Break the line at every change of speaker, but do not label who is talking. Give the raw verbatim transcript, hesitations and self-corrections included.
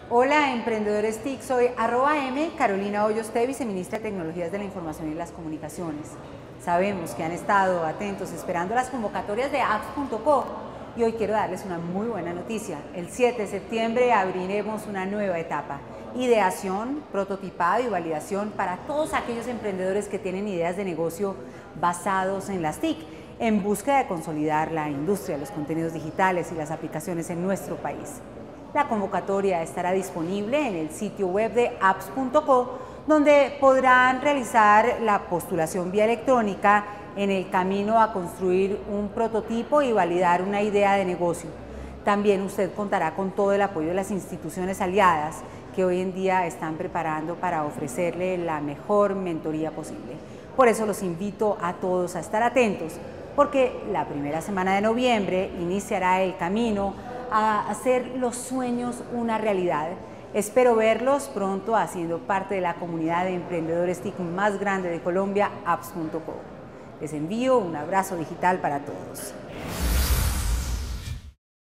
Hola emprendedores T I C, soy arroba M, Carolina Hoyos, viceministra de Tecnologías de la Información y las Comunicaciones. Sabemos que han estado atentos esperando las convocatorias de apps punto co y hoy quiero darles una muy buena noticia. El siete de septiembre abriremos una nueva etapa: ideación, prototipado y validación para todos aquellos emprendedores que tienen ideas de negocio basados en las T I C, en búsqueda de consolidar la industria de los contenidos digitales y las aplicaciones en nuestro país. La convocatoria estará disponible en el sitio web de apps punto co, donde podrán realizar la postulación vía electrónica en el camino a construir un prototipo y validar una idea de negocio. También usted contará con todo el apoyo de las instituciones aliadas que hoy en día están preparando para ofrecerle la mejor mentoría posible. Por eso los invito a todos a estar atentos, porque la primera semana de noviembre iniciará el camino a hacer los sueños una realidad. Espero verlos pronto haciendo parte de la comunidad de emprendedores T I C más grande de Colombia, apps punto co. Les envío un abrazo digital para todos.